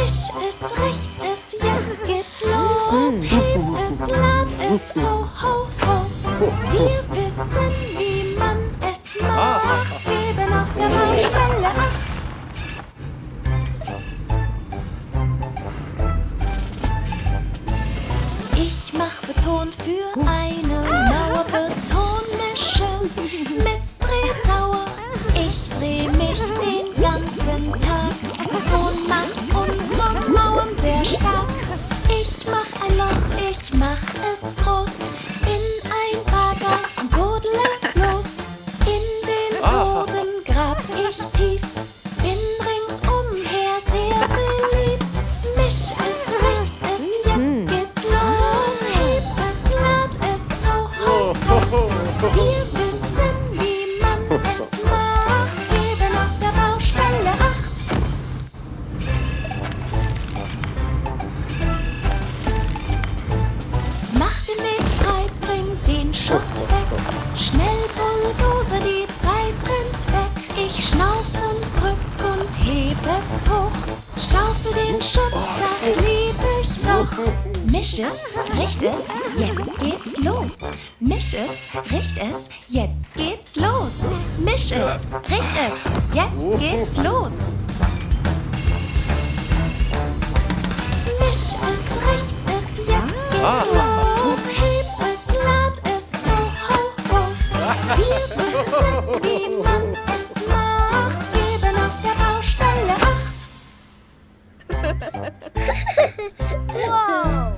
Misch es, richt es, jetzt geht's los. Heb es, lad es, ho, ho, ho. Wir wissen, wie man es macht. Geben auf der Baustelle Acht. Ich mach Beton für eine Mauer. Betonmische mit Drehdauer. Ich dreh mich den ganzen Tag. Beton macht unsere Mauern sehr stark. Ich mach ein Loch, ich mach es groß. In ein Bagger und buddle los. In den Boden grab ich tief. Bin ringsumher sehr beliebt. Misch es, richt es, jetzt geht's los. Heb es, lad es, ho, ho, ho. Wir wissen, wie man es macht. Geben auf der Baustelle Acht. Mach den Weg frei, bring den Schutt weg. Schnell Bulldozer, die Zeit rennt weg. Ich schnauf und drück und heb es hoch. Schaufel den Schutt, das lieb ich doch. Misch es, richt es, jetzt geht's los. Misch es, richt es, jetzt geht's los. Misch es, richt es, jetzt geht's los. Misch es, richt es, jetzt geht's los. Heb es, lad es, ho, ho, ho. Wir wissen, wie man es macht. Geben auf der Baustelle Acht. Wow!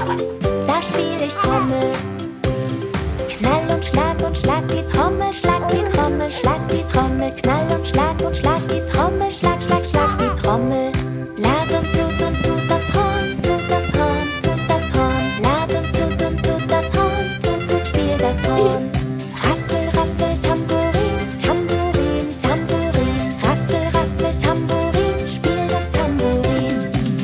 Knall und Schlag die Trommel, schlag die schlag die Trommel, knall und schlag die Trommel, schlag, schlag, schlag die Trommel. Las und tut das Horn, tut das Horn, tut das Horn. Las und tut das Horn, tut, spiel das Horn. Rassel, rassel, Tambourin, Tambourin, Tambourin. Rassel, rassel, Tambourin, spiel das Tambourin.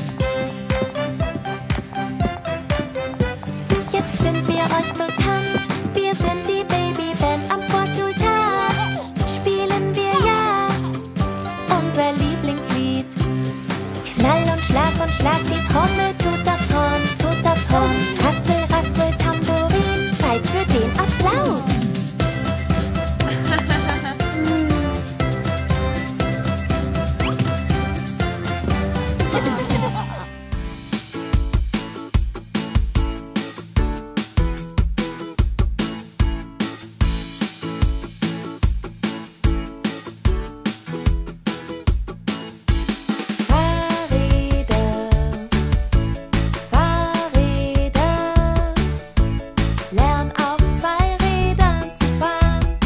Jetzt sind wir euch bekannt, wir sind die Babyband am Vorschultag. Spielen wir ja unser Lieblingslied. Knall und schlag die Trommel, tut das Horn. Rassel, rassel, Tambourin, Zeit für den Applaus. Lern auf 2 Rädern zu fahren.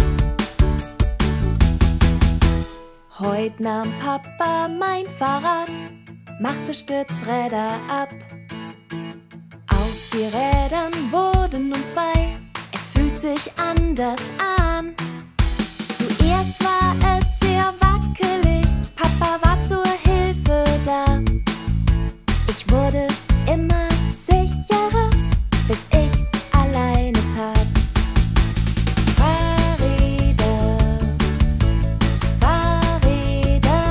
Heut nahm Papa mein Fahrrad, machte Stützräder ab. Aus 4 Rädern wurden nun 2, es fühlt sich anders an. Zuerst war es sehr wackelig, Papa war zur Hilfe da. Ich wurde immer sicherer, bis ich's alleine tat. Fahrräder, Fahrräder,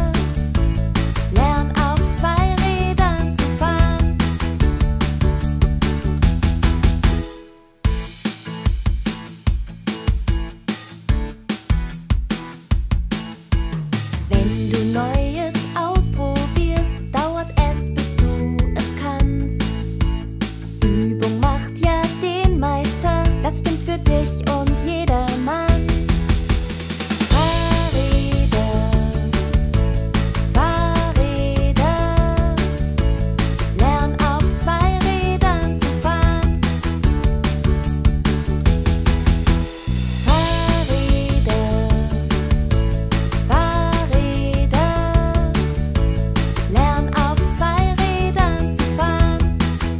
lern auf 2 Rädern zu fahren. Wenn du Neues ausprobierst, dauert es, bis du es kannst. Übung macht ja den Meister, das stimmt für dich und jedermann. Fahrräder, Fahrräder, lern auf 2 Rädern zu fahren. Fahrräder, Fahrräder, lern auf 2 Rädern zu fahren.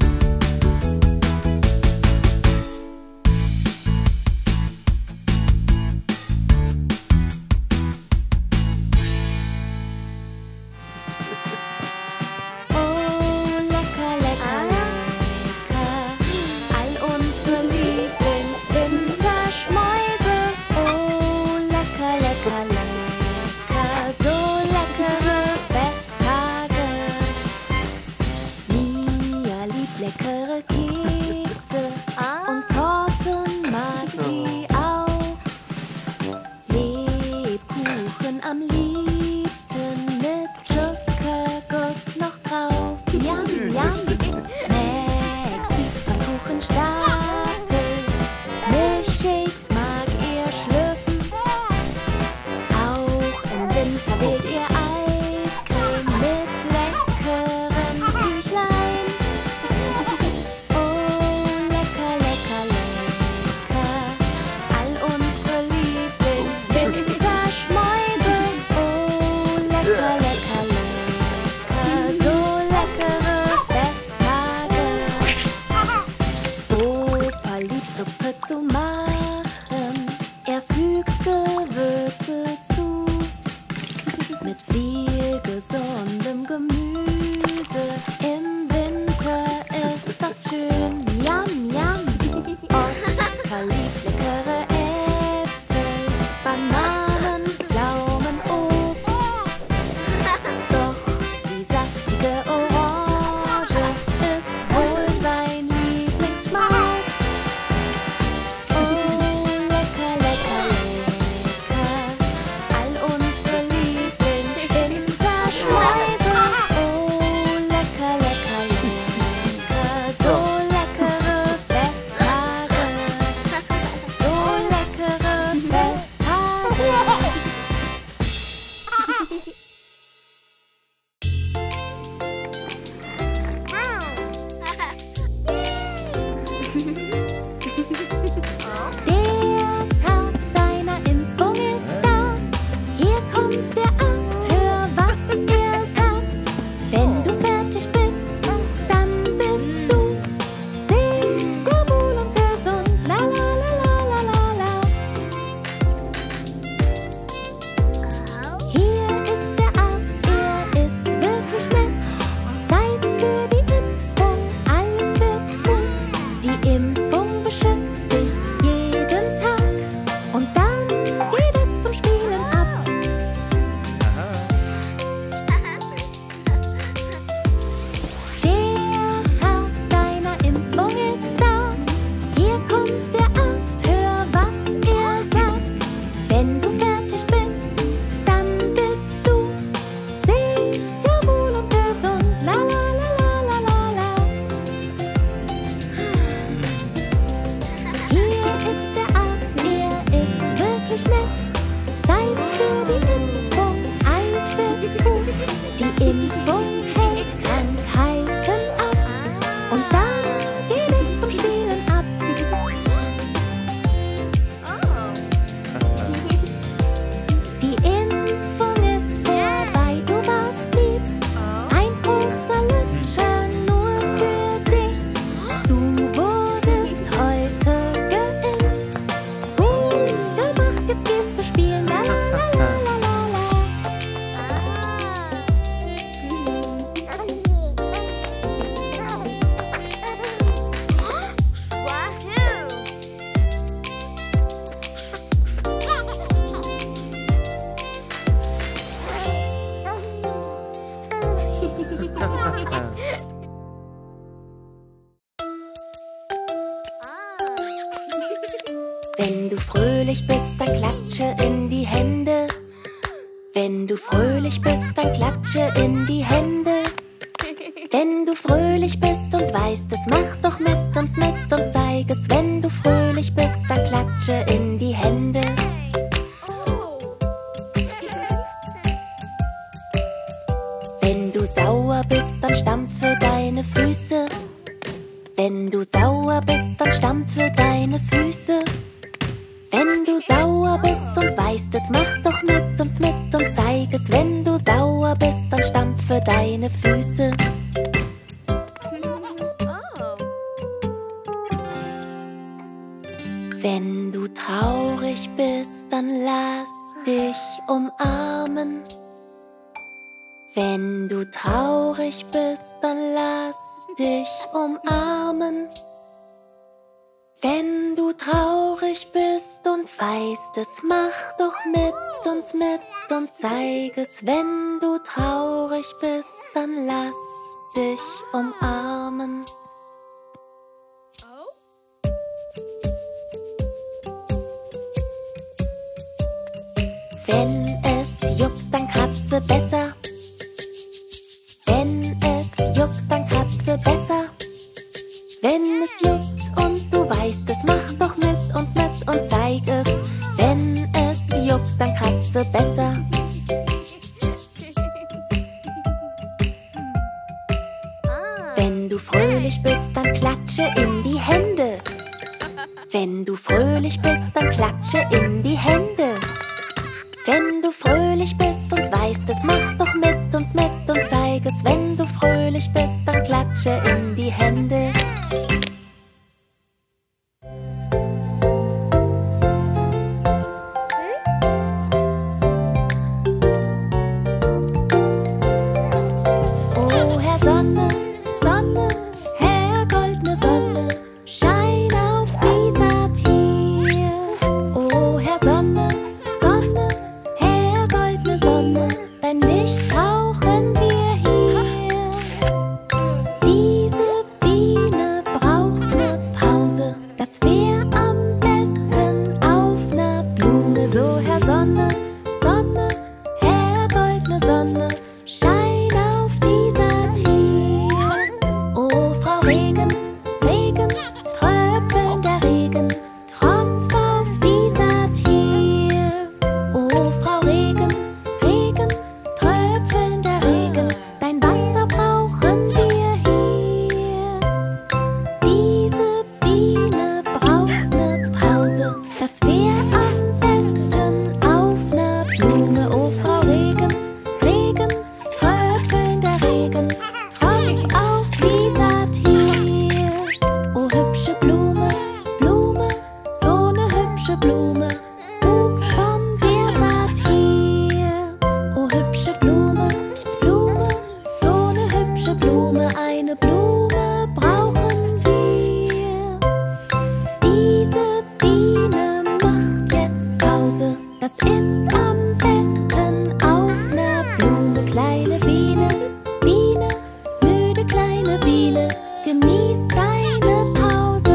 Oh, lecker, lecker, lecker, all unsere Lieblingswinterschmäuse. Oh, lecker, lecker, lecker, so leckere Festtage. Mia liebt leckere Kekse und Torten mag sie auch. Lebkuchen am liebsten mit Zuckerguss noch drauf. Yum, yum. Max liebt Pfannkuchenstapel. Milchshakes mag ihr schlürfen. Auch im Winter wählt ihr Eiscreme mit leckeren Küchlein. Oh, lecker, lecker, lecker, all unsere Lieblingswinterschmäuse. Oh, lecker, lecker, lecker, so leckere Festtage. Opa liebt Suppe zu machen, er fügt Gewürze zu. Mit viel gesundem Gemüse, im Winter ist das schön. Yum, yum. Oskar liebt leckere Äpfel, Bananen, Pflaumen, Obst. Doch die saftige Orange ist wohl sein Lieblingsschmaus. Oh, lecker, lecker, lecker, all unsere Lieblingswinterschmäuse. Oh, dich nett. Zeit für die Impfung, alles wird gut. Die Impfung hält Krankheiten ab. Und dann geht es zum Spielen ab. Die Impfung ist vorbei, du warst lieb. Ein großer Lutscher nur für dich. Du wurdest heute geimpft. Gut gemacht, jetzt gehst du spielen. La la la la la la la. Wenn du fröhlich bist, dann klatsche in die Hände. Wenn du fröhlich bist, dann klatsche in die Hände. Wenn du fröhlich bist und weißt es, mach doch mit uns mit und zeig es. Wenn du fröhlich bist, dann klatsche in die Hände. Wenn du sauer bist, dann stampfe deine Füße. Wenn du sauer bist, dann stampfe deine Füße. Wenn du sauer bist und weißt es, mach doch mit uns mit und zeig es. Wenn du sauer bist, dann stampfe deine Füße. Wenn du traurig bist, dann lass dich umarmen. Wenn du traurig bist, dann lass dich umarmen. Wenn du traurig bist und weißt es, mach doch mit uns mit und zeig es. Wenn du traurig bist, dann lass dich umarmen. Wenn es juckt, dann kratze besser. Wenn es juckt, dann kratze besser. Wenn es juckt und du weißt es, mach doch mit uns mit und zeig es. Wenn es juckt, dann kratze besser. Wenn du fröhlich bist, dann klatsche in die Hände. Wenn du fröhlich bist, dann klatsche in die Hände. Wenn du fröhlich bist und weißt es, mach doch mit uns mit und zeig es. Wenn du fröhlich bist, dann klatsche in die Hände. Oh Herr Sonne, Sonne, Herr goldne Sonne, schein auf die Saat hier. Oh Herr Sonne, Sonne, Herr goldne Sonne, dein Licht brauchen wir hier. Diese Biene braucht ne Pause, das wär am besten auf ner Blume. So Herr Sonne, Sonne, Herr goldne Sonne, schein auf die Saat hier. Oh Frau Regen, Regen, tröpfelnder Regen, tropf auf die Saat hier. Oh Frau Regen, Regen, tröpfelnder Regen, dein Wasser brauchen wir hier. Diese Biene braucht ne Pause, das wär am besten auf ner Blume. Oh Frau Regen, Regen, tröpfelnder Regen, tropf auf die Saat hier. Oh hübsche Blume, Blume, so ne hübsche Blume, wuchs von der Saat hier. Oh hübsche Blume, Blume, so ne hübsche Blume, eine Blume brauchen wir. Diese Biene macht jetzt Pause, das ist am besten auf ner Blume. Kleine Biene, Biene, müde kleine Biene, genieß deine Pause.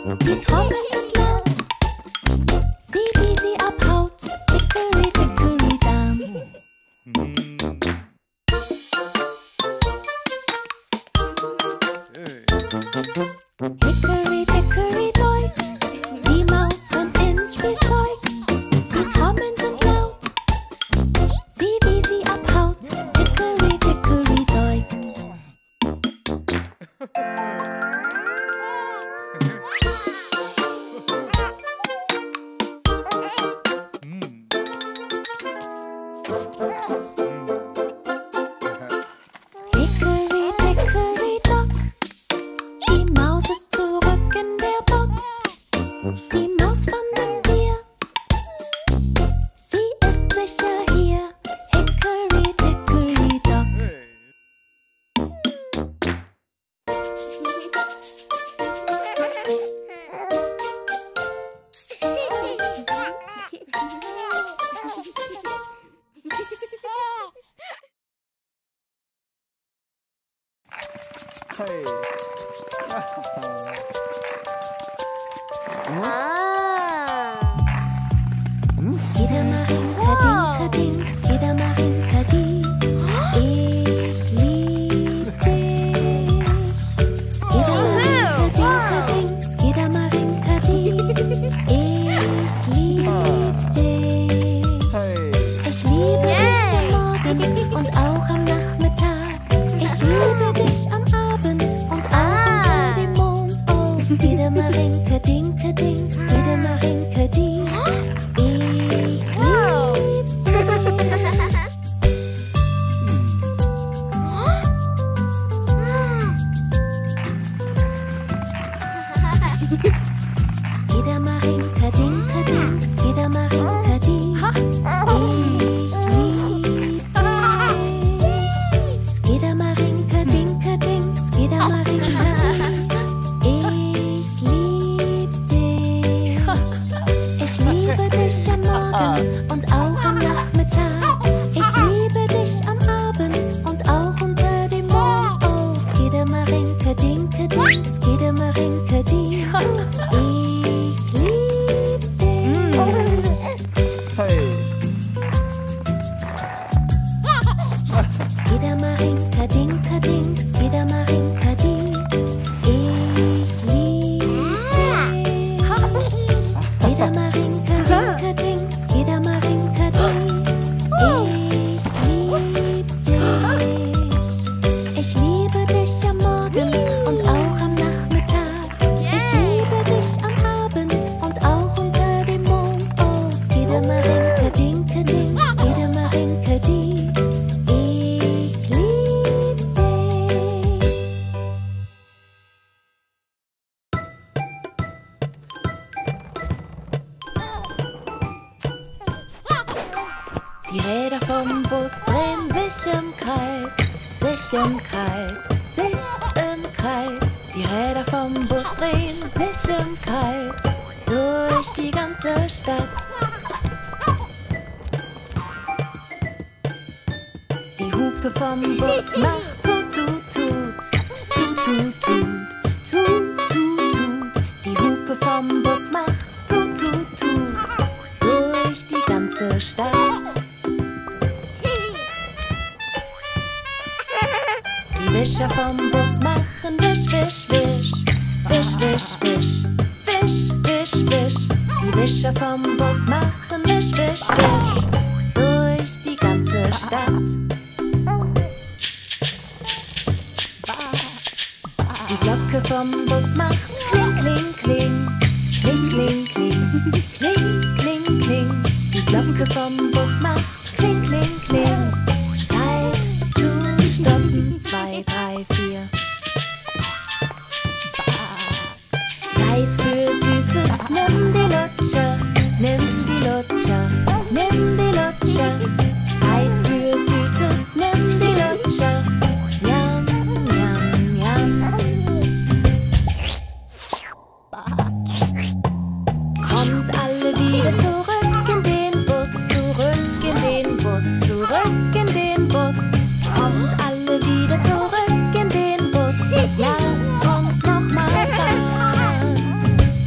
Die Trommeln sind laut. Sieh, wie sie abhaut. Hickory dickory down. Hickory dickory doik. Die Maus rennt ins Spielzeug. Die Trommeln sind laut. Sieh, wie sie abhaut. Hickory dickory doik. Hickory dickory dock. Die Maus ist zurück in der Box. Die Maus von dem Tier. Sie ist sicher hier. Hickory dickory dock. Hey. Skidamarinka dinka dink, skidamarinka di. Ich lieb dich. Skidamarinka dinka dink, skidamarinka di. Ich lieb dich. Hey. Ich liebe dich am Morgen und auch am Nachmittag. Ich liebe dich am Abend und auch unter dem Mond. Oh, skidamarinka dinka dink, skidamarinka di. Ich lieb dich. Skidamarinka dinka dink, skidamarinka di. Ich lieb dich. Skidamarinka dinka dink, skidamarinka di. Ich lieb dich. Ich liebe dich am Morgen und auch am Nachmittag. Ich liebe dich am Abend und auch unter dem Mond. Oh, skidamarinka dinka dink, skidamarinka di. Ich lieb dich. Hey. Skidamarinka dinka dink, skidamarinka di. Ich lieb dich. Skidamarinka dinka dink, skidamarinka di. Ich lieb dich. Ich liebe dich am Morgen und auch am Nachmittag. Ich liebe dich am Abend und auch unter dem Mond. Oh, skidamarinka dinka dink, skidamarinka di. Ich lieb dich. Die Räder vom Bus drehen sich im Kreis, sich im Kreis, sich im Kreis. Die Räder vom Bus drehen sich im Kreis durch die ganze Stadt. Die Hupe vom Bus macht tut, tut, tut, tut, tut, tut, tut, tut, tut. Die Hupe vom Bus macht tut, tut, tut, durch die ganze Stadt. Die Wischer vom Bus machen wisch, wisch, wisch, wisch, wisch, wisch, wisch, wisch, wisch. Die Wischer vom Bus machen wisch, wisch, wisch, durch die ganze Stadt. Die Glocke vom Bus macht kling, kling, kling, kling, kling, kling, kling, kling, kling. Die Glocke vom Bus macht kling, kling, kling. Zeit zu stoppen, 2, 3, 4. Zeit für Süßes, nimm die Lutscher, nimm die Lutscher, nimm die Lutscher. Zeit für Süßes, nimm die Lutscher. Njam, njam, njam. Kommt alle wieder zurück in den Bus, zurück in den Bus, zurück in den Bus. Kommt alle wieder zurück in den Bus. Lasst uns noch mal fahren.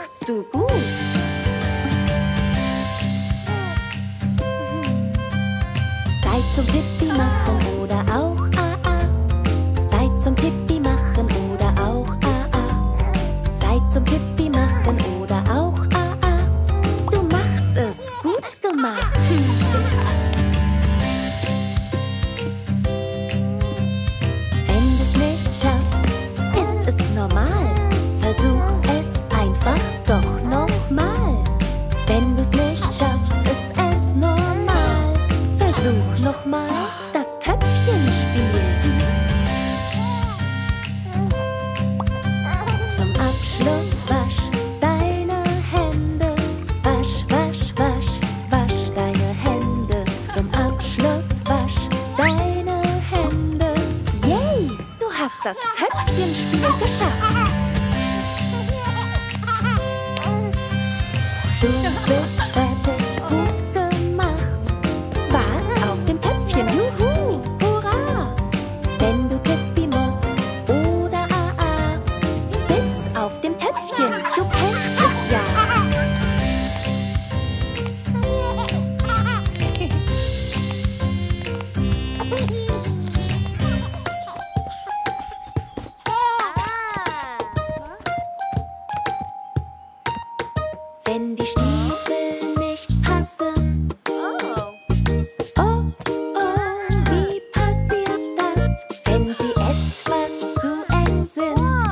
machst du gut. Zeit zum Pipi machen oder auch AA. Zeit zum Pipi machen oder auch AA. Zeit zum Pipi machen oder auch AA. Du machst es gut gemacht. Wenn du's nicht schaffst, ist es normal. Versuch es einfach doch nochmal. Wenn du's nicht schaffst, ist es normal. Versuch nochmal das Töpfchenspiel. Zum Abschluss wasch deine Hände. Wasch, wasch, wasch, wasch deine Hände. Zum Abschluss wasch deine Hände. Yay, du hast das Töpfchenspiel geschafft. Du bist fertig, gut gemacht. Warst auf dem Töpfchen, juhu, hurra! Wenn du Pipi musst oder AA, sitz auf dem Töpfchen, du kennst es ja. Wenn die Stiefel nicht passen, oh, wie passiert das? Wenn sie etwas zu eng sind,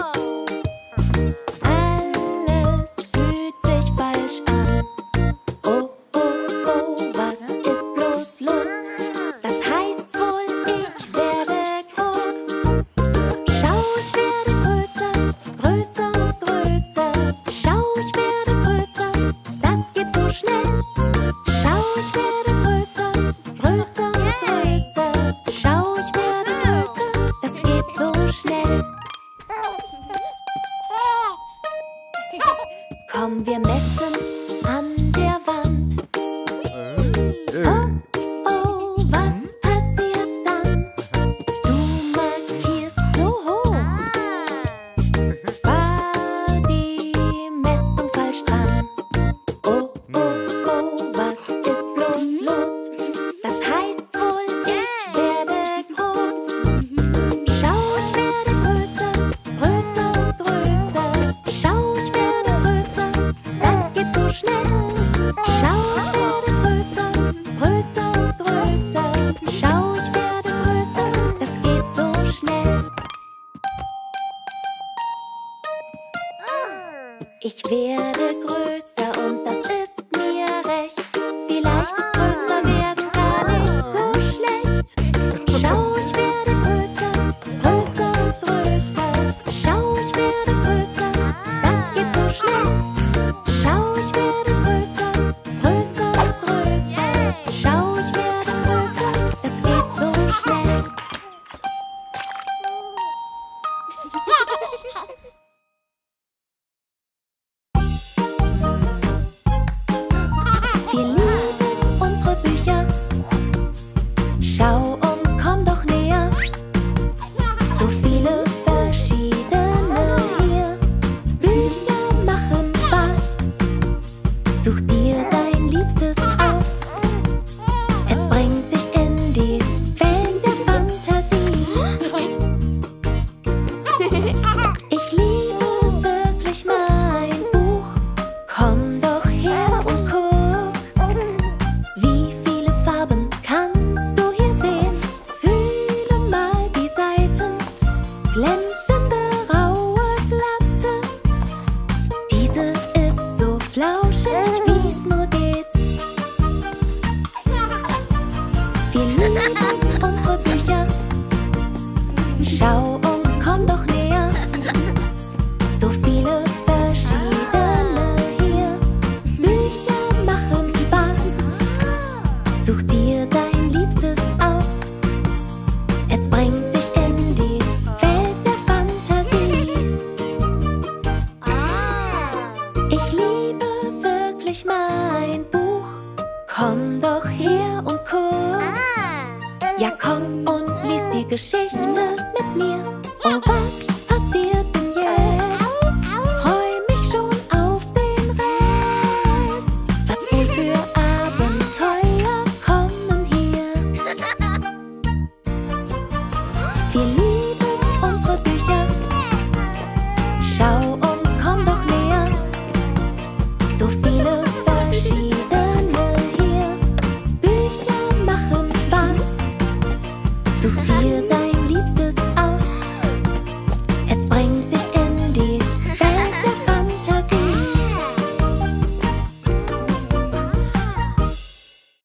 alles fühlt sich falsch an. Oh, was ist bloß los? Das heißt wohl, ich werde groß. Schau, ich werde größer, größer und größer. Schau, ich werde größer, das geht so schnell. Schau, ich werde größer, größer und größer. Schau, ich werde größer, das geht so schnell. Komm, wir messen an der Wand. Oh, was passiert dann? Du markierst so hoch. War die Messung falsch dran? Oh, was ist bloß los? Das heißt wohl, ich werde groß. Schau, ich werde größer, größer und größer. Schau, ich werde größer, das geht so schnell. Schau, ich werde größer, größer und größer. Schau, ich werde größer, das geht so schnell. Ich werde größer und das ist mir recht. Vielleicht ist größer werden gar nicht so schlecht. Schau, ich werde größer, größer und größer. Schau, ich werde größer, das geht so schnell. Schau, ich werde größer, größer und größer. Schau, ich werde größer, das geht so schnell. Wir lieben unsere Bücher. Schau und komm doch näher. So viele verschiedene hier. Bücher machen Spaß. Such dir dein Liebstes aus. Es bringt dich in die Welt der Fantasie. Ich liebe wirklich mein Buch. Komm doch her und guck. Wie viele Farben kannst du hier sehen? Fühle mal die Seiten. Glänzende, raue, glatte. Diese ist so flauschig, wie's nur geht. Wir lieben unsere Bücher. Schau und komm doch näher. So viele verschiedene hier. Bücher machen Spaß. Such dir dein Liebstes aus. Es bringt dich in die Welt der Fantasie. Ich liebe wirklich mein Buch. Komm doch her und guck. Ja, komm und lies die Geschichte mit mir.